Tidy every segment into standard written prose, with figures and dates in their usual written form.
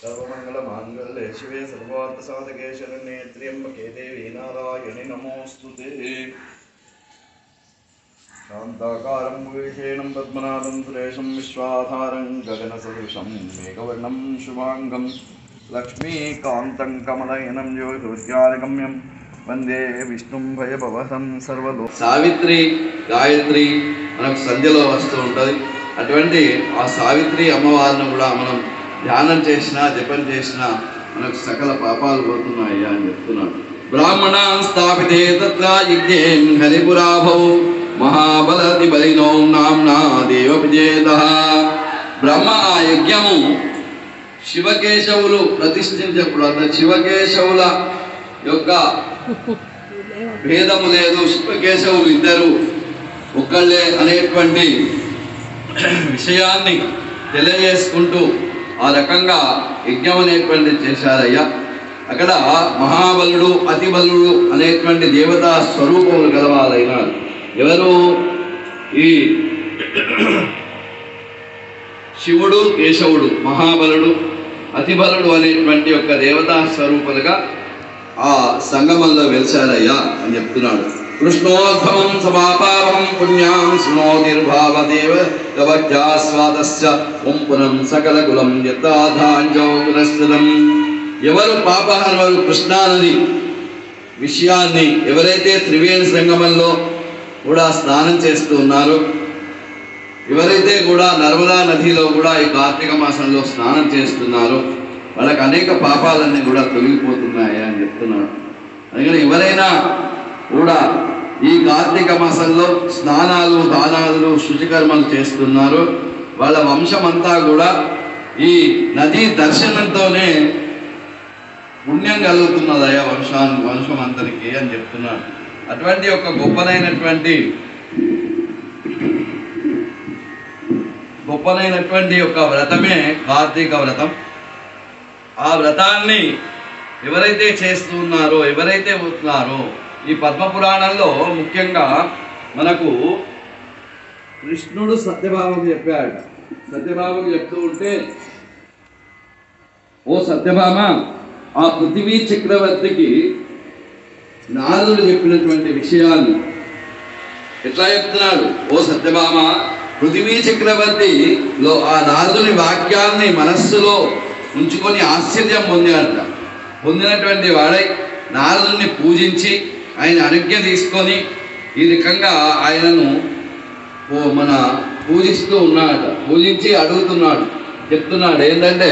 सर्वमङ्गलमाङ्गल्ये शिवे सर्वार्थसाधके शरण्ये त्र्यम्बके देवी नारायणि नमोऽस्तुते। शान्ताकारं विशेषं पद्मनाभं सुरेशं विश्वाधारं गगनसदृशं मेघवर्णं शुभाङ्गं लक्ष्मीकान्तं कमलयनं योगिविद्यागम्यं वंदे विष्णुं भयभवहं सर्वलो। सावित्री गायत्री మనకు సంధ్యలో వస్తూ ఉంటుంది. అటువంటి ఆ సావిత్రి అమ్మవారిని కూడా మనం ధ్యానం చేసినా జపం చేసినా మనకు సకల పాపాలు పోతున్నాయి అని చెప్తున్నాడు. బ్రాహ్మణ స్థాపితే తత్ర యజ్ఞే హరిపురాభౌ మహాబలతి బలినో నామ్నా దేవపిజేతః. బ్రహ్మ ఆ యజ్ఞము శివకేశవులు ప్రతిష్ఠించప్పుడు అంత శివకేశవుల యొక్క భేదము లేదు. శివకేశవులు ఇద్దరు ఒక్కళ్ళే అనేటువంటి విషయాన్ని తెలియజేసుకుంటూ ఆ రకంగా యజ్ఞం అనేటువంటి చేశారయ్యా. అక్కడ మహాబలుడు అతిబలుడు అనేటువంటి దేవతా స్వరూపములు గలవారైనారు. ఎవరు? ఈ శివుడు కేశవుడు, మహాబలుడు అతిబలుడు అనేటువంటి యొక్క దేవతా స్వరూపాలుగా ఆ సంగమంలో వెలిశారయ్యా అని చెప్తున్నాడు. కృష్ణోద్భవం సమాపావం పుణ్యాం శృణోతిర్భావదేవ గవజ్జాస్వాదస్య ఓం పునం సకల కులం యథాధాంజో పునశ్చితం. ఎవరు పాపహరవరు కృష్ణానది విషయాన్ని ఎవరైతే త్రివేణి సంగమంలో కూడా స్నానం చేస్తూ ఉన్నారో, ఎవరైతే కూడా నర్మదా నదిలో కూడా ఈ కార్తీక మాసంలో స్నానం చేస్తున్నారో వాళ్ళకి అనేక పాపాలన్నీ కూడా తొలగిపోతున్నాయి అని చెప్తున్నాడు. అందుకని ఎవరైనా కూడా ఈ కార్తీక మాసంలో స్నానాలు దానాలు శుచికర్మలు చేస్తున్నారు వాళ్ళ వంశం అంతా కూడా ఈ నదీ దర్శనంతోనే పుణ్యం కలుగుతున్నదయ్యా వంశం అందరికీ అని చెప్తున్నాడు. అటువంటి ఒక గొప్పనైనటువంటి యొక్క వ్రతమే కార్తీక వ్రతం. ఆ వ్రతాన్ని ఎవరైతే చేస్తున్నారో ఎవరైతే పోతున్నారో ఈ పద్మపురాణంలో ముఖ్యంగా మనకు కృష్ణుడు సత్యభామకు చెప్పాడు. సత్యభామకు చెప్తూ ఉంటే, ఓ సత్యభామ, ఆ పృథివీ చక్రవర్తికి నారదుడు చెప్పినటువంటి విషయాన్ని ఎట్లా చెప్తున్నాడు? ఓ సత్యభామ, పృథివీ చక్రవర్తిలో ఆ నారదుని వాక్యాన్ని మనస్సులో ఉంచుకొని ఆశ్చర్యం పొందాడట. పొందినటువంటి వాడై నారదుని పూజించి ఆయన అనుజ్ఞ తీసుకొని ఈ రకంగా ఆయనను పూజిస్తూ ఉన్నాడట. పూజించి అడుగుతున్నాడు, చెప్తున్నాడు ఏంటంటే,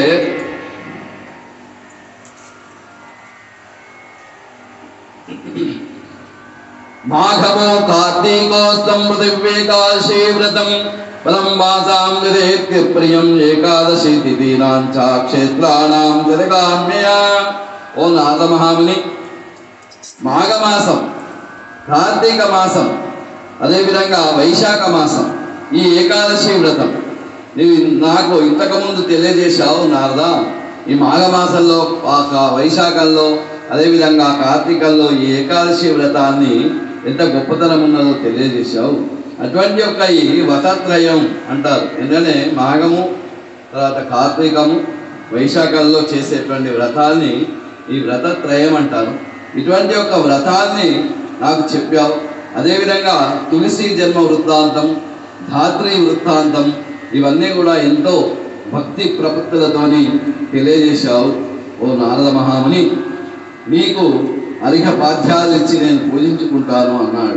మాఘమో కార్తీకోస్తం పృథివ్యేకాదశీ వ్రతం బలం వాసాం విదేత్య ప్రియం ఏకాదశి తిథీనాం చ క్షేత్రాణాం జగకామ్యయా. ఓ నారద మహాముని, మాఘమాసం, కార్తీక మాసం, అదేవిధంగా వైశాఖ మాసం, ఈ ఏకాదశి వ్రతం నీవు నాకు ఇంతకుముందు తెలియజేశావు నారద. ఈ మాఘమాసంలో వైశాఖంలో అదేవిధంగా కార్తీకంలో ఈ ఏకాదశి వ్రతాన్ని ఎంత గొప్పతనం ఉన్నదో తెలియజేశావు. అటువంటి యొక్క ఈ వ్రతత్రయం అంటారు. ఎందుకంటే మాఘము, తర్వాత కార్తీకము, వైశాఖంలో చేసేటువంటి వ్రతాన్ని ఈ వ్రతత్రయం అంటారు. ఇటువంటి యొక్క వ్రతాన్ని నాకు చెప్పావు. అదేవిధంగా తులసి జన్మ వృత్తాంతం, ధాత్రి వృత్తాంతం, ఇవన్నీ కూడా ఎంతో భక్తి ప్రపత్తులతోని తెలియజేశావు. ఓ నారద మహాముని, నీకు అర్ఘ పాఠ్యాలు ఇచ్చి నేను పూజించుకుంటాను అన్నాడు.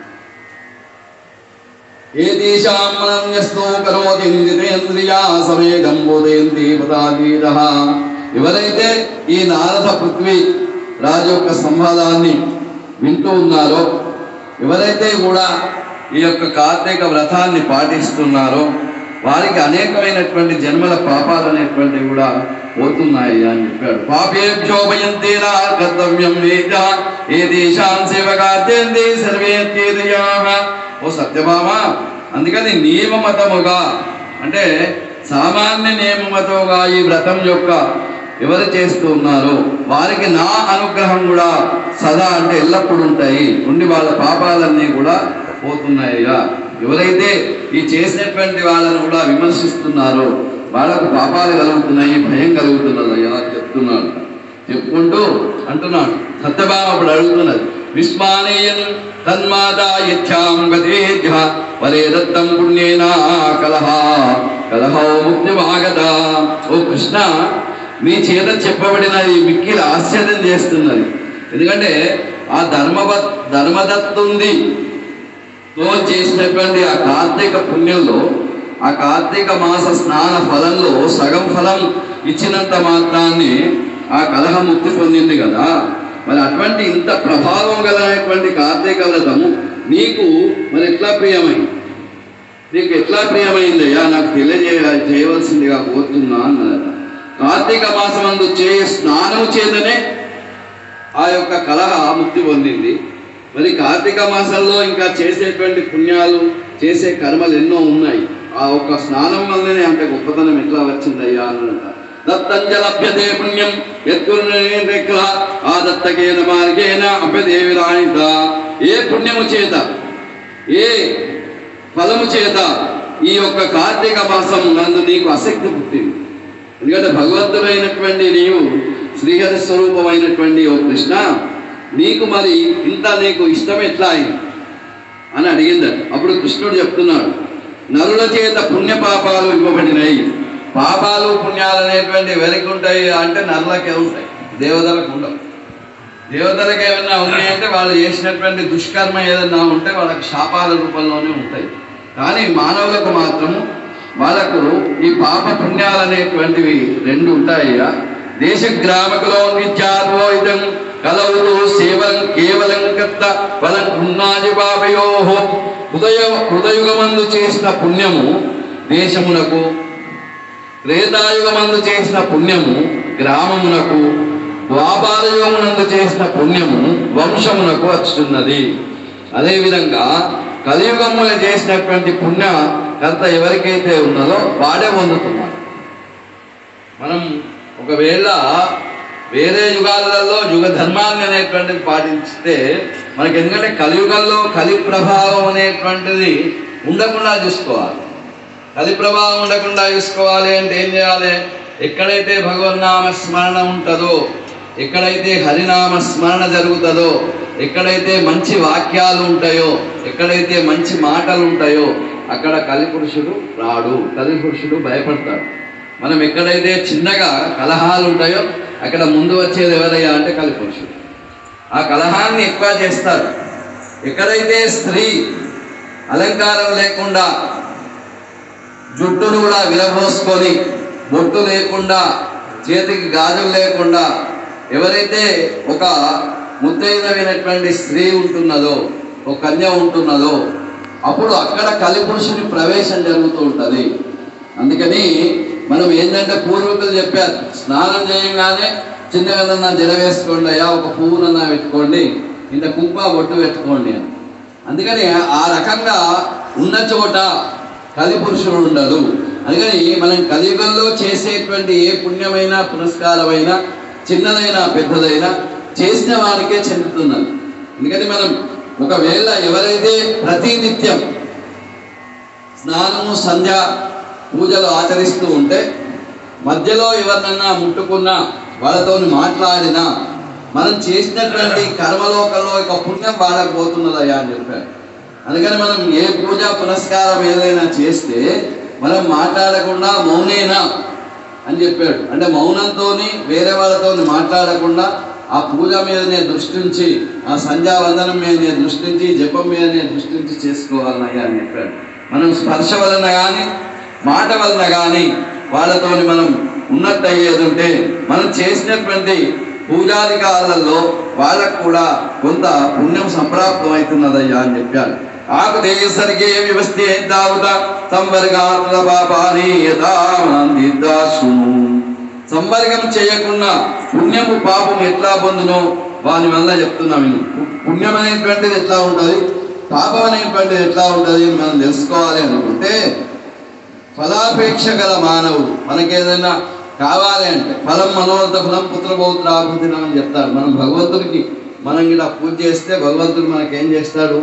ఏతేషాం మనన్యస్తో కరోతి జితేంద్రియా సమేతం బోధయంతి పదాధీరః. ఎవరైతే ఈ నారద పృథ్వీ రాజు యొక్క సంవాదాన్ని వింటూ ఉన్నారో, ఎవరైతే కూడా ఈ యొక్క కార్తీక వ్రతాన్ని పాటిస్తున్నారో వారికి అనేకమైనటువంటి జన్మల పాపాలు అనేటువంటివి కూడా పోతున్నాయి అని చెప్పాడు. పాపేభ్యో భయంతేన కర్తవ్యం వేద ఏతేషాం సేవకార్యంతే సర్వే తీర్యాః. ఓ సత్యభామ, అందుకని నియమమతముగా అంటే సామాన్య నియమమతముగా ఈ వ్రతం యొక్క ఎవరు చేస్తూ ఉన్నారో వారికి నా అనుగ్రహం కూడా సదా అంటే ఎల్లప్పుడూ ఉంటాయి, ఉండి వాళ్ళ పాపాలన్నీ కూడా పోతున్నాయిగా. ఎవరైతే ఈ చేసినటువంటి వాళ్ళను కూడా విమర్శిస్తున్నారో వాళ్ళకు పాపాలు కలుగుతున్నాయి, భయం కలుగుతున్నదయ్యా చెప్తున్నాడు. చెప్పుకుంటూ అంటున్నాడు. సత్యభామ అప్పుడు అడుగుతున్నది, విస్మానేయన్ తన్మాత యచ్చాం గతేధ్య వరే దత్తం పుణ్యేనా కలహో ముక్తిమాగత. ఓ కృష్ణ, నీ చేత చెప్పబడినది మిక్కిలి ఆశ్చర్యం చేస్తున్నది. ఎందుకంటే ఆ ధర్మదత్తుంది తో చేసినటువంటి ఆ కార్తీక పుణ్యంలో, ఆ కార్తీక మాస స్నాన ఫలంలో సగం ఫలం ఇచ్చినంత మాత్రాన్ని ఆ కలహ ముక్తి పొందింది కదా. మరి అటువంటి ఇంత ప్రభావం కలిగినటువంటి కార్తీక వ్రతము నీకు మరి ఎట్లా ప్రియమైంది? నీకు ఎట్లా ప్రియమైందయ్యా నాకు చేయవలసిందిగా కోరుతున్నా అన్నదట. కార్తీక మాసమందు స్నానము చేతనే ఆ యొక్క కలహ ముక్తి పొందింది. మరి కార్తీక మాసంలో ఇంకా చేసేటువంటి పుణ్యాలు, చేసే కర్మలు ఎన్నో ఉన్నాయి. ఆ ఒక్క స్నానం వల్లనే అంత గొప్పతనం ఎట్లా వచ్చిందయ్యా అన్నట. దత్తంజలభ్యతే పుణ్యం యత్కుర్నేన ఆ దత్తకేన మార్గేణ అభ్యదే విరాణిత. ఏ పుణ్యము చేత, ఏ ఫలము చేత ఈ యొక్క కార్తీక మాసం నందు నీకు ఆసక్తి పుట్టింది? ఎందుకంటే భగవంతుడైనటువంటి నీవు, శ్రీహరి స్వరూపమైనటువంటి ఓ కృష్ణ, నీకు మరి ఇంత నీకు ఇష్టం ఎట్లా అయింది అని అడిగిందట. అప్పుడు కృష్ణుడు చెప్తున్నాడు, నరుల చేత పుణ్య పాపాలు ఇవ్వబడినాయి. పాపాలు పుణ్యాలు అనేటువంటి ఎవరికి ఉంటాయి అంటే నరులకే ఉంటాయి, దేవతలకు ఉండవు. దేవతలకు ఏమన్నా ఉన్నాయంటే వాళ్ళు చేసినటువంటి దుష్కర్మ ఏదన్నా ఉంటే వాళ్ళకి శాపాల రూపంలోనే ఉంటాయి. కానీ మానవులకు మాత్రము వాళ్ళకు ఈ పాప పుణ్యాలు అనేటువంటివి రెండు ఉంటాయ్యా. దేశ గ్రామకులో నిత్యాత్వో ఇదం కలవులు సేవలం కేవలం కర్త బలం పుణ్యాది బాబయో. హృదయుగమందు చేసిన పుణ్యము దేశమునకు, త్రేతాయుగమందు చేసిన పుణ్యము గ్రామమునకు, ద్వాపారయుగమునందు చేసిన పుణ్యము వంశమునకు వచ్చుతున్నది. అదేవిధంగా కలియుగమున చేసినటువంటి పుణ్య కర్త ఎవరికైతే ఉన్నదో వాడే పొందుతున్నారు. మనం ఒకవేళ వేరే యుగాలలో యుగ ధర్మాన్ని అనేటువంటిది పాటిస్తే మనకి, ఎందుకంటే కలియుగంలో కలి ప్రభావం అనేటువంటిది ఉండకుండా చూసుకోవాలి. కలి ప్రభావం ఉండకుండా చూసుకోవాలి అంటే ఏం చేయాలి? ఎక్కడైతే భగవన్నామ స్మరణ ఉంటుందో, ఎక్కడైతే హరినామ స్మరణ జరుగుతుందో, ఎక్కడైతే మంచి వాక్యాలు ఉంటాయో, ఎక్కడైతే మంచి మాటలు ఉంటాయో అక్కడ కలిపురుషుడు రాడు, కలిపురుషుడు భయపడతాడు. మనం ఎక్కడైతే చిన్నగా కలహాలు ఉంటాయో అక్కడ ముందు వచ్చేది ఎవరయ్యా అంటే కలిపురుషుడు. ఆ కలహాన్ని ఎక్కువ చేస్తారు. ఎక్కడైతే స్త్రీ అలంకారం లేకుండా, జుట్టును కూడా విరబోసుకొని, బొట్టు లేకుండా, చేతికి గాజులు లేకుండా ఎవరైతే ఒక ముత్తైదమైనటువంటి స్త్రీ ఉంటున్నదో, ఒక కన్య ఉంటున్నదో, అప్పుడు అక్కడ కలిపురుషుని ప్రవేశం జరుగుతూ ఉంటుంది. అందుకని మనం ఏంటంటే పూర్వీకులు చెప్పారు, స్నానం చేయగానే చిన్నగా జడ వేసుకోండి అయ్యా, ఒక పువ్వునన్నా పెట్టుకోండి, ఇంత కుంకుమ బొట్టు పెట్టుకోండి అని. అందుకని ఆ రకంగా ఉన్న చోట కలిపురుషుడు ఉండడు. అందుకని మనం కలియుగంలో చేసేటువంటి ఏ పుణ్యమైనా పురస్కారమైనా, చిన్నదైనా పెద్దదైనా చేసిన వారికే చెందుతున్నది. ఎందుకని మనం ఒకవేళ ఎవరైతే ప్రతినిత్యం స్నానము, సంధ్య పూజలు ఆచరిస్తూ ఉంటే మధ్యలో ఎవరినన్నా ముట్టుకున్నా, వాళ్ళతో మాట్లాడినా మనం చేసినటువంటి కర్మలోకంలో ఒక పుణ్యం వాళ్ళకు పోతున్నదయ్యా అని చెప్పారు. అందుకని మనం ఏ పూజ పునస్కారం ఏదైనా చేస్తే మనం మాట్లాడకుండా మౌనేనా అని చెప్పాడు. అంటే మౌనంతో వేరే వాళ్ళతో మాట్లాడకుండా ఆ పూజ మీదనే దృష్టించి, ఆ సంధ్యావందనం మీదనే దృష్టించి, జపం మీదనే దృష్టించి చేసుకోవాలన్నయ్యా అని చెప్పాడు. మనం స్పర్శ వలన కానీ, మాట వలన కానీ వాళ్ళతో మనం ఉన్నట్టు అయ్యేది ఉంటే మనం చేసినటువంటి పూజాధికారులలో వాళ్ళకు కూడా కొంత పుణ్యం సంప్రాప్తం అవుతున్నదయ్యా అని చెప్పారు. ఆకు దేశరికే వ్యవస్థే దావుత సంవర్గాత్మ పాపాని యథాశును. సంవర్గం చేయకుండా పుణ్యము పాపం ఎట్లా పొందునో వాని వల్ల చెప్తున్నాం. పుణ్యం అనేటువంటిది ఎట్లా ఉంటుంది, పాపం అనేటువంటిది ఎట్లా ఉంటుంది మనం తెలుసుకోవాలి అనుకుంటే, ఫలాపేక్ష గల మానవుడు మనకేదైనా కావాలి అంటే ఫలం మనోరథ ఫలం పుత్రపౌత్రాభిధినం అని చెప్తాడు. మనం భగవంతుడికి మనం ఇలా పూజ చేస్తే భగవంతుడు మనకేం చేస్తాడు,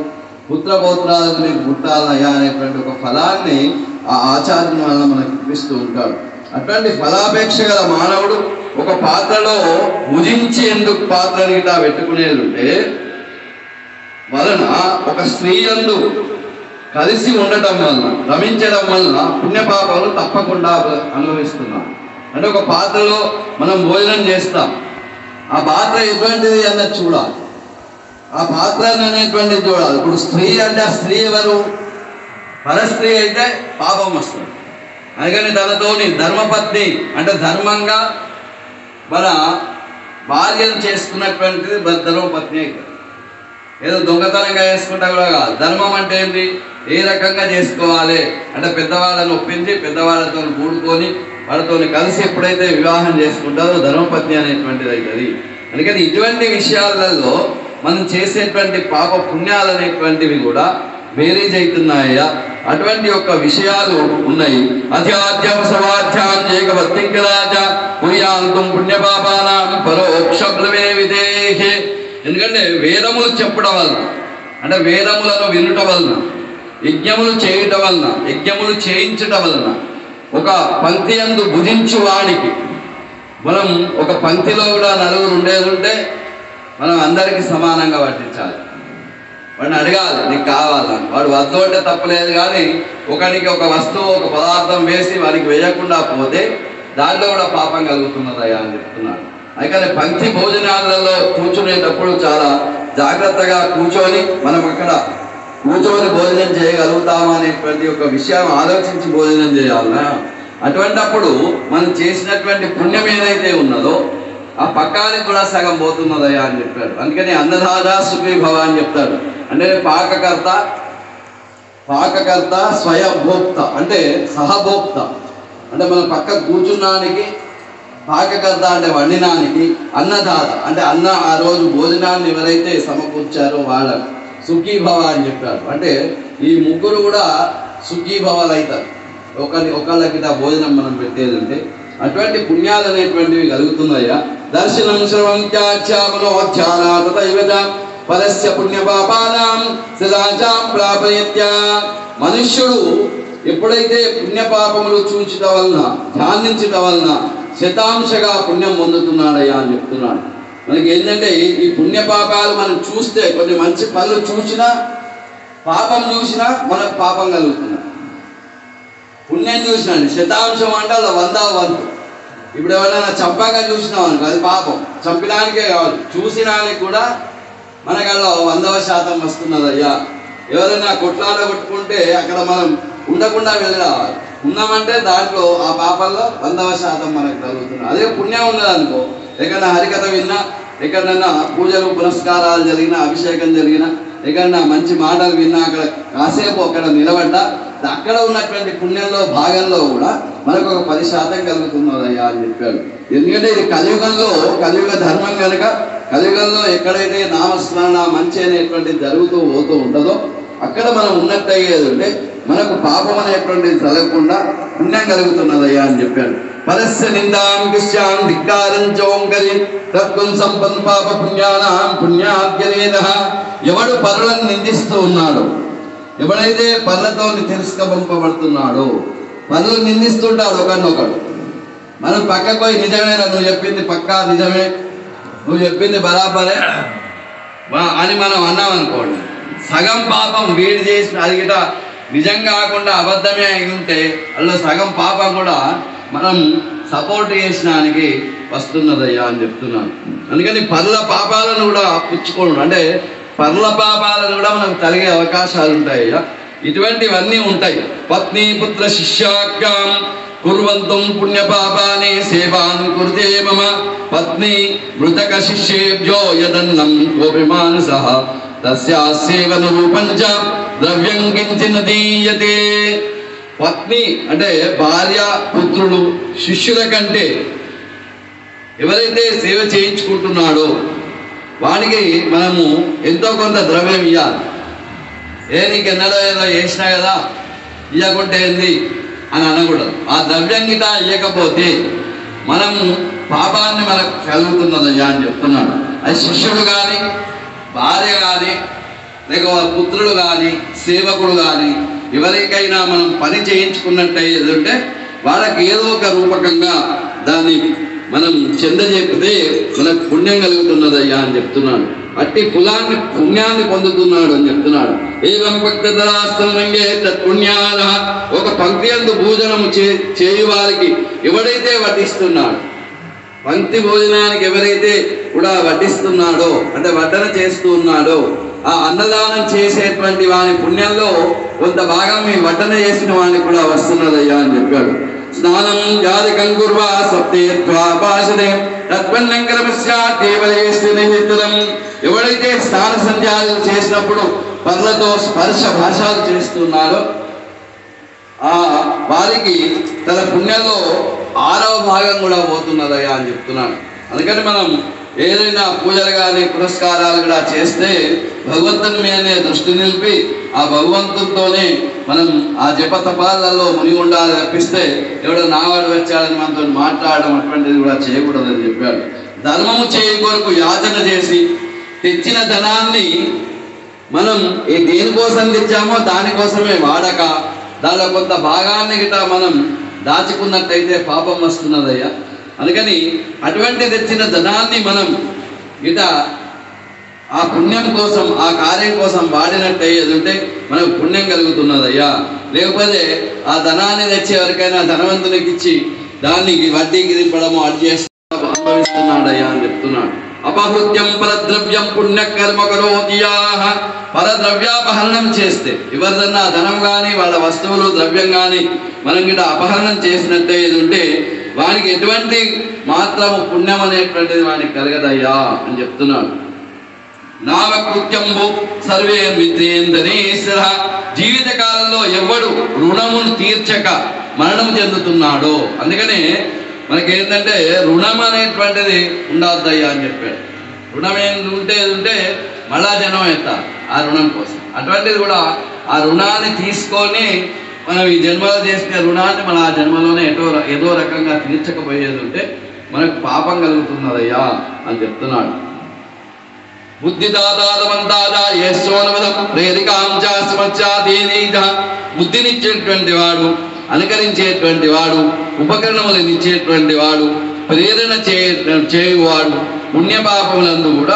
పుత్రపౌత్రాలకు నీకు పుట్టాలయ్యా అనేటువంటి ఒక ఫలాన్ని ఆ ఆచార్యుని వల్ల మనకి ఇప్పిస్తూ ఉంటాడు. అట్లాంటి ఫలాపేక్ష గల మానవుడు ఒక పాత్రలో భుజించి ఎందుకు పాత్రని ఇట్లా పెట్టుకునేది ఉంటే వలన ఒక స్త్రీ యందు కలిసి ఉండటం వలన రమించడం వలన పుణ్యపాపాలు తప్పకుండా అనుభవిస్తున్నాం. అంటే ఒక పాత్రలో మనం భోజనం చేస్తాం, ఆ పాత్ర ఎటువంటిది అన్నది చూడాలి, ఆ పాత్ర అనేటువంటిది చూడాలి. ఇప్పుడు స్త్రీ అంటే ఆ స్త్రీ ఎవరు? పరస్త్రీ అయితే పాపం వస్తుంది. అందుకని తనతోని ధర్మపత్ని అంటే ధర్మంగా మన భార్యను చేసుకున్నటువంటిది ధర్మపత్ని అవుతుంది. ఏదో దొంగతనంగా చేసుకుంటా కూడా కాదు. ధర్మం అంటే ఏంటి? ఏ రకంగా చేసుకోవాలి అంటే పెద్దవాళ్ళని ఒప్పించి పెద్దవాళ్ళతో కూడుకొని వాళ్ళతో కలిసి ఎప్పుడైతే వివాహం చేసుకుంటారో ధర్మపత్ని అనేటువంటిది అవుతుంది. అందుకని ఇటువంటి విషయాలలో మనం చేసేటువంటి పాప పుణ్యాలు అనేటువంటివి కూడా బేరీజ్ అవుతున్నాయా? అటువంటి యొక్క విషయాలు ఉన్నాయి. అధ్యాత్యం సవాధ్యాం ఏకవత్తింకరాజ పుణ్యాంతం పుణ్యపాపానాం పరోక్షప్లవే విదేహే. ఎందుకంటే వేదములు చెప్పడం వలన అంటే వేదములను వినుట వలన యజ్ఞములు చేయటం వలన యజ్ఞములు చేయించటం వలన ఒక పంక్తి యందు భుజించు వాడికి మనం ఒక పంక్తిలో కూడా నలుగురు ఉండేది ఉంటే మనం అందరికీ సమానంగా పట్టించాలి. వాడిని అడగాలి నీకు కావాలని. వాడు వద్దు అంటే తప్పలేదు, కానీ ఒకరికి ఒక వస్తువు ఒక పదార్థం వేసి వాడికి వేయకుండా పోతే దాంట్లో కూడా పాపం కలుగుతున్నదయ్యా అని చెప్తున్నాడు. అందుకని పంక్తి భోజనాలలో కూర్చునేటప్పుడు చాలా జాగ్రత్తగా కూర్చొని మనం అక్కడ కూర్చొని భోజనం చేయగలుగుతామా అనేటువంటి ఒక విషయం ఆలోచించి భోజనం చేయాలనా. అటువంటప్పుడు మనం చేసినటువంటి పుణ్యం ఏదైతే ఉన్నదో ఆ పక్కానికి కూడా సగం పోతున్నదయ్యా అని చెప్పాడు. అందుకని అన్నదాత సుఖీ భవ అని చెప్తాడు. అంటే పాకకర్త స్వయంభోక్త అంటే సహభోక్త. అంటే మనం పక్క కూర్చున్నానికి పాకకర్త అంటే వండినానికి, అన్నదాత అంటే అన్న ఆ రోజు భోజనాన్ని ఎవరైతే సమకూర్చారో వాళ్ళకు సుఖీభవ అని చెప్పాడు. అంటే ఈ ముగ్గురు కూడా సుఖీభవాలు అవుతారు ఒకళ్ళకి భోజనం మనం పెట్టేదంటే. అటువంటి పుణ్యాలు అనేటువంటివి కలుగుతున్నాయా? దర్శనం శ్రవం త్యాచామనోధ్యానాతైవత ఫలస్య పుణ్యపాపానాం సదాచాం ప్రాపయత్య. మనుష్యుడు ఎప్పుడైతే పుణ్యపాపములు చూచట వలన ధ్యానించట వలన శతాంశగా పుణ్యం పొందుతున్నాడయ్యా అని చెప్తున్నాడు. మనకి ఏంటంటే ఈ పుణ్యపాపాలు మనం చూస్తే కొన్ని మంచి పనులు చూసినా పాపం చూసినా మనకు పాపం కలుగుతుంది. పుణ్యం చూసినాండి శతాంశం అంటే అలా 100వ వంతు. ఇప్పుడు ఎవరైనా చంపాగా చూసినాం అనుకో అది పాపం, చంపడానికే కావాలి, చూసినానికి కూడా మనకు అలా 100% వస్తున్నదయ్యా. ఎవరైనా కొట్లాడ కొట్టుకుంటే అక్కడ మనం ఉండకుండా వెళ్ళి రావాలి. ఉన్నామంటే దాంట్లో ఆ పాపంలో 100% మనకు కలుగుతుంది. అదే పుణ్యం ఉన్నదనుకో, ఎక్కడన్నా హరికథ విన్నా, ఎక్కడన్నా పూజలు పునస్కారాలు జరిగినా, అభిషేకం జరిగినా, ఎక్కడన్నా మంచి మాటలు విన్నా, అక్కడ కాసేపు అక్కడ నిలబడ్డా అక్కడ ఉన్నటువంటి పుణ్యంలో భాగంలో కూడా మనకు ఒక 10% కలుగుతున్నదయ్యా అని చెప్పాడు. ఎందుకంటే ఇది కలియుగ ధర్మం కనుక కలియుగంలో ఎక్కడైతే నామస్మరణ మంచి అనేటువంటిది జరుగుతూ పోతూ ఉంటుందో అక్కడ మనం ఉన్నట్టయ్యేది అంటే మనకు పాపం అనేటువంటిది జరగకుండా పుణ్యం కలుగుతున్నదయ్యా అని చెప్పాడు. పరస్య నిందాం కిశ్యాం ధిక్కారం చోంకరి తత్వం సంపన్ పాప పుణ్యానాం పుణ్యాద్యనేదః. ఎవడు పరులను నిందిస్తూ ఉన్నాడో, ఎవడైతే పనులతో తిరస్కరింపబడుతున్నాడో, పనులు నిందిస్తుంటాడు ఒకరినొకడు. మనం పక్కకు పోయి నిజమేనా నువ్వు చెప్పింది పక్కా నిజమే, నువ్వు చెప్పింది బరాబరే అని మనం అన్నామనుకోండి, సగం పాపం వీడు చేసిన అది గిట నిజం కాకుండా అబద్ధమే అయి ఉంటే అందులో సగం పాపం కూడా మనం సపోర్ట్ చేసినానికి వస్తున్నదయ్యా అని చెప్తున్నాను. అందుకని పరుల పాపాలను కూడా పుచ్చుకోండి, అంటే పరుల పాపాలను కూడా మనకు కలిగే అవకాశాలు ఉంటాయ్యా. ఇటువంటివన్నీ ఉంటాయి. పత్ని పుత్ర శిష్యాఖ్యాం కుర్వంతం పుణ్యపాపాని సేవాన్ కురుతే మమ పత్ని మృతక శిష్యేభ్యో యదన్నం కోపిమానసః తస్యాస్యేవ రూపంచ ద్రవ్యం కించిన దీయతే. పత్ని అంటే భార్య పుత్రులు శిష్యుల కంటే ఎవరైతే సేవ చేయించుకుంటున్నాడో వానికి మనము ఎంతో కొంత ద్రవ్యం ఇవ్వాలి. నీకు ఎన్నడో ఏదో చేసినా కదా ఇవ్వకుంటే ఏంది అని అనకూడదు. ఆ ద్రవ్యం గిట ఇవ్వకపోతే మనం పాపాన్ని మనకు కలుగుతున్నదయ్యా అని చెప్తున్నాడు. అది శిష్యుడు కానీ భార్య కానీ లేక పుత్రుడు కానీ సేవకుడు కానీ ఎవరికైనా మనం పని చేయించుకున్నట్టయితే వాళ్ళకి ఏదో ఒక రూపకంగా దాన్ని మనం చెందజెప్పితే మనకు పుణ్యం కలుగుతున్నదయ్యా అని చెప్తున్నాడు. అట్టి పుణ్యాన్ని పొందుతున్నాడు అని చెప్తున్నాడు. ఏవం భక్తరాస్త్రంగే తత్పుణ్యాల, ఒక పంక్తి అందు భోజనము చేయు వారికి ఎవడైతే వడ్డిస్తున్నాడు, పంక్తి భోజనానికి ఎవరైతే కూడా వడ్డిస్తున్నాడో అంటే వడ్డన చేస్తూ ఉన్నాడో, ఆ అన్నదానం చేసేటువంటి వాని పుణ్యంలో కొంత భాగం ఈ వడ్డన చేసిన వానికి కూడా వస్తున్నదయ్యా అని చెప్పాడు. స్నానం జాతికం కుర్వా సప్తేత్వా భాషదే తత్పన్నంకరమస్యాదేవలేస్తునిహితులం, ఎవడైతే స్నాన సంధ్యాలు చేసినప్పుడు పర్లతో స్పర్శ భాషాలు చేస్తున్నారో ఆ వారికి తన పుణ్యంలో 6వ భాగం కూడా పోతున్నదయ్యా అని చెప్తున్నాడు. అందుకని మనం ఏదైనా పూజలు కానీ పురస్కారాలు కూడా చేస్తే భగవంతుని మీదనే దృష్టి నిలిపి ఆ భగవంతునితోనే మనం ఆ జప తపాలలో మునిగి ఉండాలని తప్పిస్తే ఎవడో నావాడు వచ్చాడని మనతో మాట్లాడడం అటువంటిది కూడా చేయకూడదని చెప్పాడు. ధర్మము చేయ కొరకు యాచన చేసి తెచ్చిన ధనాన్ని మనం దేనికోసం తెచ్చామో దానికోసమే వాడక దానిలో కొంత భాగాన్ని గిట మనం దాచుకున్నట్టయితే పాపం వస్తున్నదయ్యా. అందుకని అటువంటి తెచ్చిన ధనాన్ని మనం గిట ఆ పుణ్యం కోసం ఆ కార్యం కోసం వాడినట్టయ్యేది ఉంటే మనకు పుణ్యం కలుగుతున్నదయ్యా. లేకపోతే ఆ ధనాన్ని తెచ్చే ఎవరికైనా ధనవంతునికి ఇచ్చి దానికి వడ్డీకి దింపడము అడ్జస్ట్ అనుభవిస్తున్నాడయ్యా అని చెప్తున్నాడు. అపహృత్యం పరద్రవ్యం పుణ్యకర్మ కరోతియాహ, పరద్రవ్యాపహరణం చేస్తే ఎవరిదన్నా ధనం కానీ వాళ్ళ వస్తువులు ద్రవ్యం కానీ మనం గిట అపహరణం చేసినట్టే ఇది ఉంటే వానికి ఎటువంటి మాత్రము పుణ్యం అనేటువంటిది వానికి కలగదయ్యా అని చెప్తున్నాడు. నావకృత్యంబు సర్వే మిత్రేంద్రేశ్వర, జీవిత కాలంలో ఎవడు రుణమును తీర్చక మరణం చెందుతున్నాడో, అందుకనే మనకేంటంటే రుణం అనేటువంటిది ఉండవద్దయ్యా అని చెప్పాడు. రుణం ఉంటే మళ్ళా జనం ఎత్తాలి ఆ రుణం కోసం. అటువంటిది కూడా ఆ రుణాన్ని తీసుకొని మనం ఈ జన్మలో చేసిన రుణాన్ని మన ఆ జన్మలోనే ఏదో రకంగా తీర్చకపోయేది ఉంటే మనకు పాపం కలుగుతున్నదయ్యా అని చెప్తున్నాడు. బుద్ధినిచ్చేటువంటి వాడు, అనుకరించేటువంటి వాడు, ఉపకరణములను ఇచ్చేటువంటి వాడు, ప్రేరణ చేయువాడు పుణ్యపాపములందు కూడా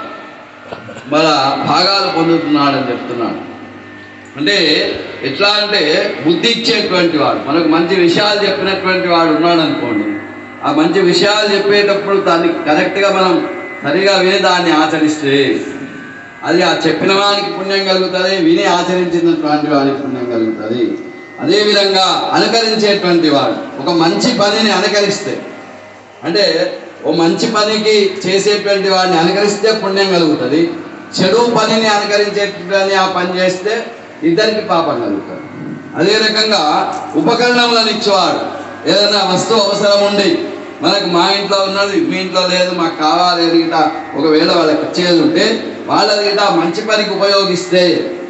మన భాగాలు పొందుతున్నాడని చెప్తున్నాడు. అంటే ఎట్లా అంటే బుద్ధి ఇచ్చేటువంటి వాడు, మనకు మంచి విషయాలు చెప్పినటువంటి వాడు ఉన్నాడు అనుకోండి, ఆ మంచి విషయాలు చెప్పేటప్పుడు దాన్ని కరెక్ట్గా మనం సరిగా విని దాన్ని ఆచరిస్తే అది ఆ చెప్పిన వానికి పుణ్యం కలుగుతుంది, విని ఆచరించినటువంటి వానికి పుణ్యం కలుగుతుంది. అదేవిధంగా అనుకరించేటువంటి వాడు ఒక మంచి పనిని అనుకరిస్తే, అంటే ఓ మంచి పనికి చేసేటువంటి వాడిని అనుకరిస్తే పుణ్యం కలుగుతుంది, చెడు పనిని అనుకరించేటువంటి ఆ పని చేస్తే ఇద్దరికి పాపం కలుగుతుంది. అదే రకంగా ఉపకరణములను ఇచ్చేవాడు, ఏదైనా వస్తువు అవసరం ఉండి మనకు మా ఇంట్లో ఉన్నది మీ ఇంట్లో లేదు మాకు కావాలి గిట ఒకవేళ వాళ్ళకి ఇచ్చేది ఉంటే వాళ్ళది గిట మంచి పనికి ఉపయోగిస్తే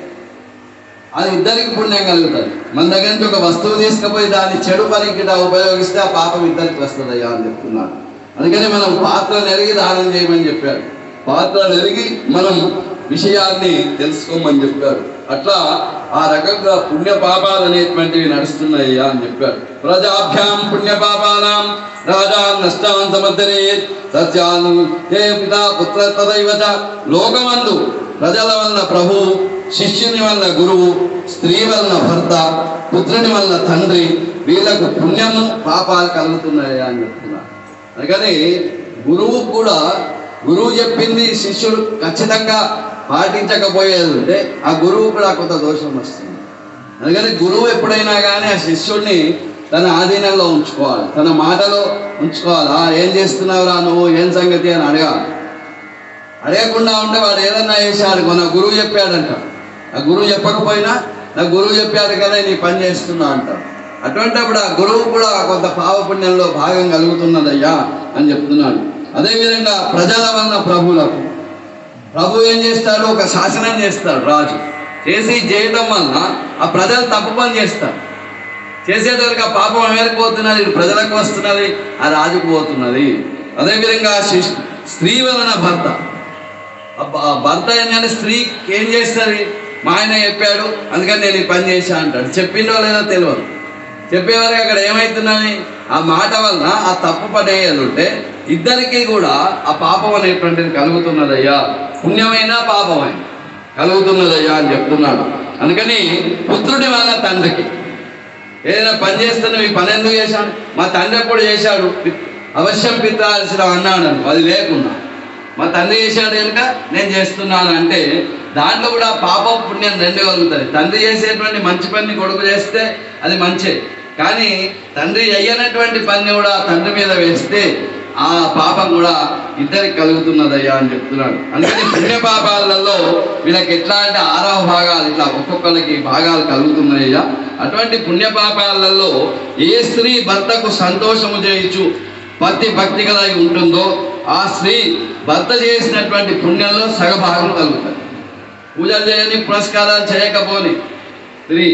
అది ఇద్దరికి పుణ్యం కలుగుతుంది. మన దగ్గర నుంచి ఒక వస్తువు తీసుకుపోయి దాన్ని చెడు పనికి గిట ఉపయోగిస్తే ఆ పాపం ఇద్దరికి వస్తుందయ్యా అని చెప్తున్నాడు. అందుకని మనం పాత్రలు ఎరిగి దానం చేయమని చెప్పాడు, పాత్రలు ఎరిగి మనం విషయాన్ని తెలుసుకోమని చెప్పాడు. అట్లా ఆ రకంగా పుణ్య పాపాలు అనేటువంటివి నడుస్తున్నాయ్యా అని చెప్పాడు. ప్రజాభ్యాం పుణ్య పాపానాం రాజా నష్టాన్ సమర్థనే సత్యాను హే పితా పుత్ర తదైవచ, లోకమందు ప్రజల వలన ప్రభువు, శిష్యుని వలన గురువు, స్త్రీ వలన భర్త, పుత్రుని వలన తండ్రి, వీళ్ళకు పుణ్యము పాపాలు కలుగుతున్నాయా అని చెప్తున్నారు. అందుకని గురువు కూడా గురువు చెప్పింది శిష్యుడు ఖచ్చితంగా పాటించకపోయేది ఉంటే ఆ గురువు కూడా కొంత దోషం వస్తుంది. అందుకని గురువు ఎప్పుడైనా కానీ ఆ శిష్యుడిని తన ఆధీనంలో ఉంచుకోవాలి, తన మాటలో ఉంచుకోవాలి. ఏం చేస్తున్నావురా నువ్వు, ఏం సంగతి అని అడగాలి. అడగకుండా ఉంటే వాడు ఏదన్నా చేశాడు, నా గురువు చెప్పాడంట, ఆ గురువు చెప్పకపోయినా నా గురువు చెప్పాడు కదా నీ పని చేస్తున్నా అంటాడు. అటువంటిప్పుడు ఆ గురువు కూడా కొంత పావపుణ్యంలో భాగం కలుగుతున్నదయ్యా అని చెప్తున్నాడు. అదేవిధంగా ప్రజల వలన ప్రభువులకు, ప్రభు ఏం చేస్తాడు, ఒక శాసనం చేస్తాడు రాజు, చేయటం వలన ఆ ప్రజలు తప్పు పని చేస్తారు. చేసేటోరికి ఆ పాపం ఎవరికి పోతున్నది, ప్రజలకు వస్తున్నది, ఆ రాజుకు పోతున్నది. అదేవిధంగా స్త్రీ వలన భర్త, భర్త ఏంటంటే స్త్రీకి ఏం చేస్తుంది, మా ఆయన చెప్పాడు అందుకని నేను ఈ పని చేశా అంటాడు. చెప్పిండో లేదో తెలియదు, చెప్పేవారికి అక్కడ ఏమవుతున్నది, ఆ మాట వలన ఆ తప్పు పడేయాలంటే ఇద్దరికి కూడా ఆ పాపం అనేటువంటిది కలుగుతున్నదయ్యా, పుణ్యమైన పాపమైన కలుగుతున్నదయ్యా అని చెప్తున్నాడు. అందుకని పుత్రుడి వలన తండ్రికి ఏదైనా పని చేస్తున్నా ఈ పని ఎందుకు చేశాను, మా తండ్రి ఎప్పుడు చేశాడు, అవశ్యం పిత్రాల్సిన అన్నాడు, అది లేకుండా మా తండ్రి చేశాడు కనుక నేను చేస్తున్నాను అంటే దాంట్లో కూడా పాపం పుణ్యం రెండు కలుగుతుంది. తండ్రి చేసేటువంటి మంచి పని కొడుకు చేస్తే అది మంచి, కానీ తండ్రి అయ్యనటువంటి పని కూడా తండ్రి మీద వేస్తే ఆ పాపం కూడా ఇద్దరికి కలుగుతున్నదయ్యా అని చెప్తున్నాడు. అందుకని పుణ్య పాపాలలో వీళ్ళకి ఎట్లా అంటే 6వ భాగాలు ఇట్లా ఒక్కొక్కరికి భాగాలు కలుగుతున్నాయ్యా. అటువంటి పుణ్య పాపాలలో ఏ స్త్రీ భర్తకు సంతోషము చేయొచ్చు పతి భక్తి గల ఉంటుందో ఆ స్త్రీ భర్త చేసినటువంటి పుణ్యంలో సగభాగం కలుగుతుంది. పూజలు చేయని పురస్కారాలు చేయకపోని స్త్రీ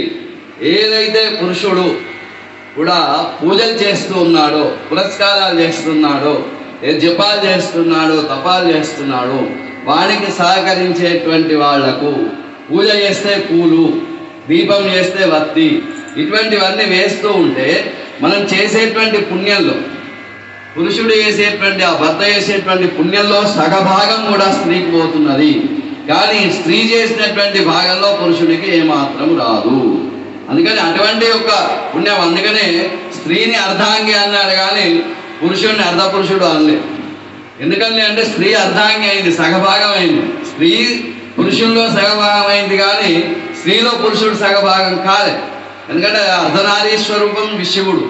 ఏదైతే పురుషుడు కూడా పూజలు చేస్తూ ఉన్నాడో, పురస్కారాలు చేస్తున్నాడో, జపాలు చేస్తున్నాడో, తపాలు చేస్తున్నాడో వానికి సహకరించేటువంటి వాళ్లకు పూజ చేస్తే పూలు, దీపం చేస్తే వత్తి, ఇటువంటివన్నీ వేస్తూ ఉంటే మనం చేసేటువంటి పుణ్యంలో పురుషుడు చేసేటువంటి ఆ భర్త చేసేటువంటి పుణ్యంలో సగభాగం కూడా స్త్రీకి పోతున్నది. కానీ స్త్రీ చేసినటువంటి భాగంలో పురుషుడికి ఏమాత్రం రాదు. అందుకని అటువంటి యొక్క పుణ్యం, అందుకనే స్త్రీని అర్ధాంగి అన్నాడు కానీ పురుషుడిని అర్ధ పురుషుడు అనలేదు. ఎందుకంటే అంటే స్త్రీ అర్ధాంగి అయింది, సగభాగం అయింది. స్త్రీ పురుషుల్లో సగభాగం అయింది కానీ స్త్రీలో పురుషుడు సగభాగం కాలే. ఎందుకంటే అర్ధనారీస్వరూపం విశివుడు.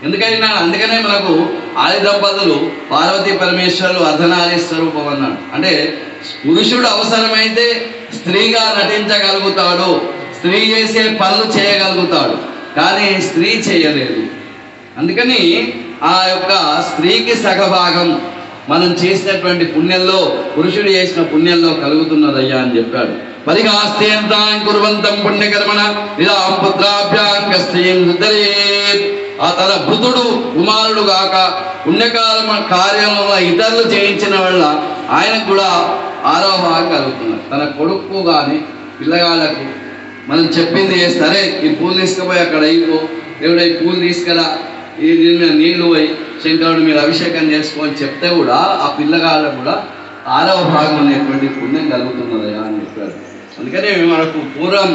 అందుకనే మనకు ఆది దంపతులు పార్వతీ పరమేశ్వరులు అర్ధనారీస్వరూపం అన్నాడు. అంటే పురుషుడు అవసరమైతే స్త్రీగా నటించగలుగుతాడు, స్త్రీ చేసే పనులు చేయగలుగుతాడు, కానీ స్త్రీ చేయలేదు. అందుకని ఆ యొక్క స్త్రీకి సగభాగం మనం చేసినటువంటి పుణ్యంలో, పురుషుడు చేసిన పుణ్యంలో కలుగుతున్నదయ్యా అని చెప్పాడు. పరిహాస్త్యంతాం కుర్వంతం పుణ్యకర్మణ నిదాం పుత్రాభ్యాం కస్తీం సుధరేత్. ఆ తన బుధుడు కుమారుడు గాక పుణ్యకార్మ కార్యంలో ఇతరులు చేయించిన వల్ల ఆయనకు కూడా 6వ భాగం కలుగుతున్నారు. తన కొడుకు కానీ పిల్లగాళ్ళకు మనం చెప్పింది సరే ఈ పూలు తీసుకుపోయి అక్కడ అయిపో, దేవుడు ఈ పూలు తీసుకురా, ఈ దీని మీద నీళ్లు పోయి శంకరుడు మీరు అభిషేకం చేసుకొని చెప్తే కూడా ఆ పిల్లగాళ్ళకు కూడా 6వ భాగం అనేటువంటి పుణ్యం కలుగుతున్నది అని చెప్పారు. అందుకనే మనకు పూర్వం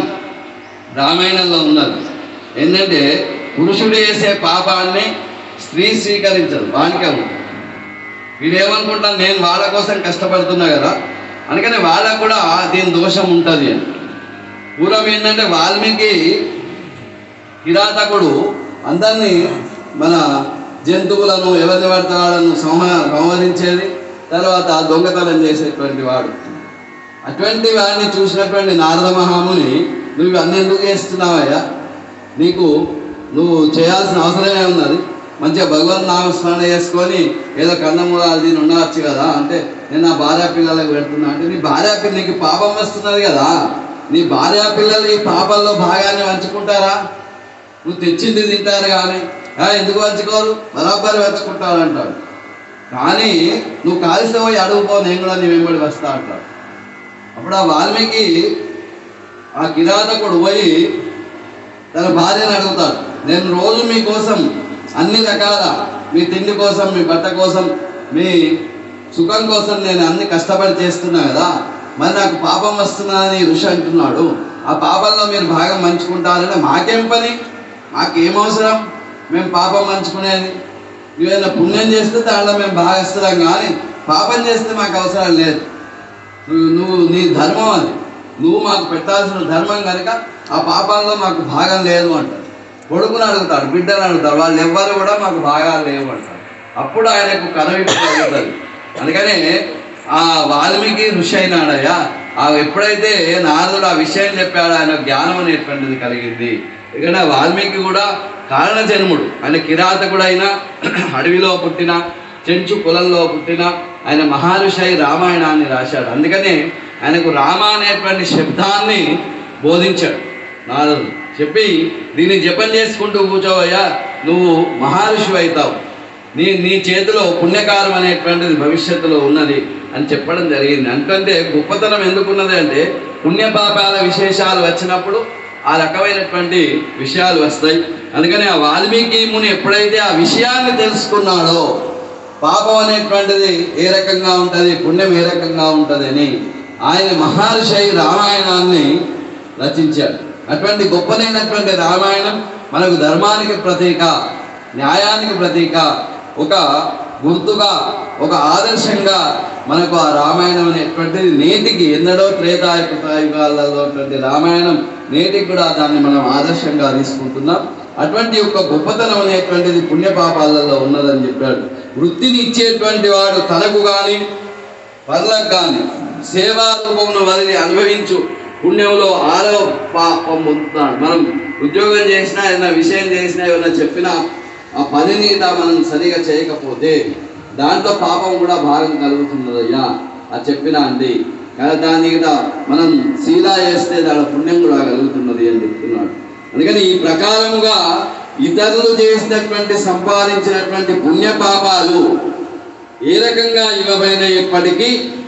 రామాయణంలో ఉన్నది ఏంటంటే పురుషుడు చేసే పాపాన్ని స్త్రీ స్వీకరించదు, వానికే ఉంటుంది. వీడేమనుకుంటాను నేను వాళ్ళ కోసం కష్టపడుతున్నా కదా, అందుకని వాళ్ళకు కూడా దీని దోషం ఉంటుంది అని. పూర్వం ఏంటంటే వాల్మీకి కిరాతకుడు అందరినీ మన జంతువులను ఎవరిని పడితే వాళ్ళను సంహరించేది, తర్వాత దొంగతనం చేసేటువంటి వాడు. అటువంటి వాడిని చూసినటువంటి నారద మహాముని నువ్వు అన్ని ఎందుకు చేస్తున్నావయ్యా, నువ్వు చేయాల్సిన అవసరమే ఉన్నది, మంచిగా భగవన్ నామస్మరణ చేసుకొని ఏదో కందమూలాలు దీన్ని ఉండవచ్చు కదా అంటే నేను నా భార్యా పిల్లలకు పెడుతున్నా అంటే నీ భార్యా పిల్లకి పాపం వస్తున్నది కదా, నీ భార్యా పిల్లలు ఈ పాపంలో భాగాన్ని పంచుకుంటారా? నువ్వు తెచ్చింది తింటారు కానీ ఎందుకు పంచుకోరు, బరాబరి పంచుకుంటారు అంటాడు. కానీ నువ్వు కాలిస్తే పోయి అడుగుపో, నేను కూడా నీ వెంబడి వస్తా అంటాడు. అప్పుడు ఆ వాల్మీకి ఆ కిరాతకుడు పోయి తన భార్యను అడుగుతాడు, నేను రోజు మీకోసం అన్ని రకాల మీ తిండి కోసం, మీ బట్ట కోసం, మీ సుఖం కోసం నేను అన్ని కష్టపడి చేస్తున్నా కదా, మరి నాకు పాపం వస్తున్నదని ఋషి అంటున్నాడు. ఆ పాపంలో మీరు భాగం పంచుకుంటారంటే మాకేం పని, మాకేం అవసరం మేము పాపం పంచుకునేది, నువ్వేమైనా పుణ్యం చేస్తే దాంట్లో మేము భాగస్తున్నాం కానీ పాపం చేస్తే మాకు అవసరం లేదు. నువ్వు నీ ధర్మం అది, నువ్వు మాకు పెట్టాల్సిన ధర్మం కనుక ఆ పాపాల్లో మాకు భాగం లేదు అంటాడు. కొడుకుని అడుగుతాడు, బిడ్డను అడుగుతాడు, వాళ్ళు ఎవ్వరు కూడా మాకు భాగాలు లేవు అంటారు. అప్పుడు ఆయనకు కనువిప్పు కలుగుతుంది. అందుకనే ఆ వాల్మీకి ఋషి అయినాడయ్యా. ఎప్పుడైతే నారదుడు ఆ విషయం చెప్పాడో ఆయన జ్ఞానం అనేటువంటిది కలిగింది. ఎందుకంటే వాల్మీకి కూడా కారణ జన్ముడు, ఆయన కిరాతకుడు అయినా అడవిలో పుట్టిన చెంచు కులంలో పుట్టిన ఆయన మహర్షి రామాయణాన్ని రాశాడు. అందుకనే ఆయనకు రామ అనేటువంటి శబ్దాన్ని బోధించాడు నారదుడు. చెప్పి దీన్ని జపం చేసుకుంటూ కూర్చోవయ్యా, నువ్వు మహర్షి అవుతావు, నీ చేతిలో పుణ్యకారం అనేటువంటిది భవిష్యత్తులో ఉన్నది అని చెప్పడం జరిగింది. ఎందుకంటే గొప్పతనం ఎందుకున్నది అంటే పుణ్యపాపాల విశేషాలు వచ్చినప్పుడు ఆ రకమైనటువంటి విషయాలు వస్తాయి. అందుకని ఆ వాల్మీకి ముని ఎప్పుడైతే ఆ విషయాన్ని తెలుసుకున్నాడో పాపం అనేటువంటిది ఏ రకంగా ఉంటుంది, పుణ్యం ఏ రకంగా ఉంటుంది అని ఆయన మహర్షి రామాయణాన్ని రచించాడు. అటువంటి గొప్పనైనటువంటి రామాయణం మనకు ధర్మానికి ప్రతీక, న్యాయానికి ప్రతీక, ఒక గుర్తుగా, ఒక ఆదర్శంగా మనకు ఆ రామాయణం అనేటువంటిది నేటికి ఎన్నడో త్రేతాయుగాలలో రామాయణం నేటికి కూడా దాన్ని మనం ఆదర్శంగా తీసుకుంటున్నాం. అటువంటి ఒక గొప్పతనం అనేటువంటిది పుణ్యపాపాలలో ఉన్నదని చెప్పాడు. వృత్తిని ఇచ్చేటువంటి వాడు తనకు కానీ పర్లకు కానీ సేవా రూపమును వదిలి అనుభవించు పుణ్యంలో 6వ పాపం పొందుతున్నాడు. మనం ఉద్యోగం చేసినా, ఏదైనా విషయం చేసినా, ఏదైనా చెప్పినా ఆ పనిని మనం సరిగా చేయకపోతే దాంట్లో పాపం కూడా భాగం కలుగుతున్నదయ్యా. అది చెప్పినా అండి కానీ దాని మనం సీదా చేస్తే దాని పుణ్యం కూడా కలుగుతున్నది అని చెప్తున్నాడు. అందుకని ఈ ప్రకారముగా ఇతరులు చేసినటువంటి సంపాదించినటువంటి పుణ్యపాపాలు ఏ రకంగా ఇవ్వబడినప్పటికీ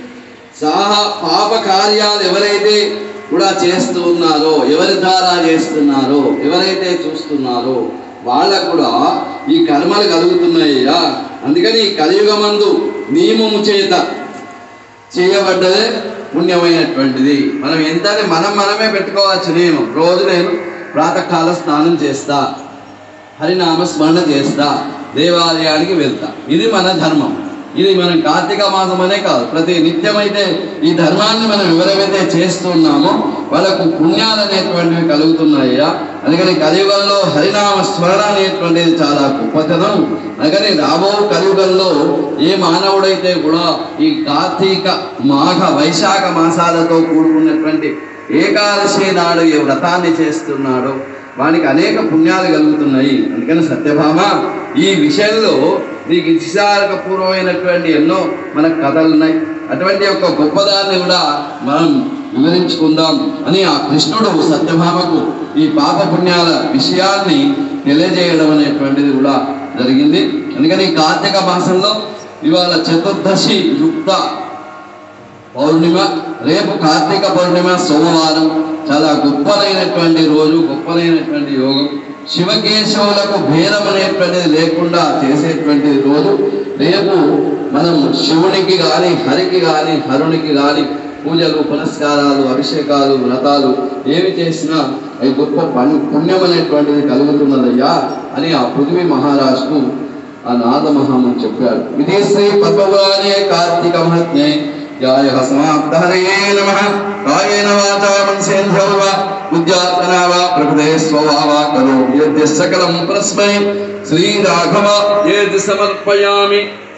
పాప కార్యాలు ఎవరైతే కూడా చేస్తూ ఉన్నారో, ఎవరి ద్వారా చేస్తున్నారో, ఎవరైతే చూస్తున్నారో వాళ్ళకు కూడా ఈ కర్మలు కలుగుతున్నాయ్యా. అందుకని ఈ కలియుగమందు నియమము చేత చేయబడ్డదే పుణ్యమైనటువంటిది. మనం ఎంత మనమే పెట్టుకోవచ్చు నియమం. రోజు నేను ప్రాతకాల స్నానం చేస్తా, హరినామ స్మరణ చేస్తా, దేవాలయానికి వెళ్తా. ఇది మన ధర్మం. ఇది మనం కార్తీక మాసం అనే కాదు, ప్రతి నిత్యమైతే ఈ ధర్మాన్ని మనం ఎవరైతే చేస్తున్నామో వాళ్ళకు పుణ్యాలు అనేటువంటివి కలుగుతున్నాయ్యా. అందుకని కలియుగంలో హరినామ స్మరణ అనేటువంటిది చాలా గొప్పతనం. అందుకని రాబో కలియుగంలో ఏ మానవుడైతే కూడా ఈ కార్తీక మాఘ వైశాఖ మాసాలతో కూడుకున్నటువంటి ఏకాదశి నాడు ఈ వ్రతాన్ని చేస్తున్నాడో వానికి అనేక పుణ్యాలు కలుగుతున్నాయి. అందుకని సత్యభామ ఈ విషయంలో నీకు ఇతిహాసపూర్వమైనటువంటి ఎన్నో మనకు కథలు ఉన్నాయి. అటువంటి యొక్క గొప్పదాన్ని కూడా మనం వివరించుకుందాం అని ఆ కృష్ణుడు సత్యభామకు ఈ పాప పుణ్యాల విషయాన్ని తెలియజేయడం అనేటువంటిది కూడా జరిగింది. అందుకని కార్తీక మాసంలో ఇవాళ చతుర్దశి యుక్త పౌర్ణిమ, రేపు కార్తీక పౌర్ణిమ సోమవారం. చాలా గొప్పనైనటువంటి రోజు, గొప్పనైనటువంటి యోగం. శివకేశవులకు భేదం అనేటువంటిది లేకుండా చేసేటువంటి రోజు. రేపు మనం శివునికి కానీ, హరికి కానీ, హరునికి కానీ పూజలు, పునస్కారాలు, అభిషేకాలు, వ్రతాలు ఏమి చేసినా అవి గొప్ప పుణ్యం అనేటువంటిది కలుగుతున్నదయ్యా అని ఆ పృథ్వీ మహారాజుకు ఆ నాద మహాముని చెప్పాడు. ఇది శ్రీ పద్మపురాణే కార్తీక మహాత్మ్యే ధ్యాయ సమాప్త. హరయే నమః. కాయేన వాచా మనసేంద్రియో వా బుద్ధ్యాత్మనా వా ప్రకృతే స్వభావా కరోమి యద్య సకలం పరస్మై శ్రీరాఘవ ఏది సమర్పయామి,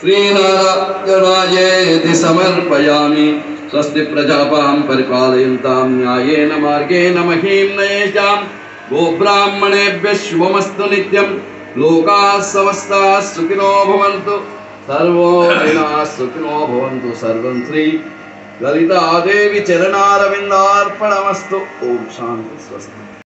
శ్రీనారాయణాయేతి సమర్పయామి. స్వస్తి ప్రజాపాం పరిపాలయంతాం న్యాయేన మార్గేణ మహీం నయేషాం. గోబ్రాహ్మణేభ్యః శుభమస్తు నిత్యం. లోకాః సమస్తాః సుఖినో భవంతు. సర్వో జనాః సుఖినో భవంతు. సర్వం శ్రీ లలితాదేవి చరణారవిందార్పణమస్తు. ఓం శాంతి. స్వస్తి.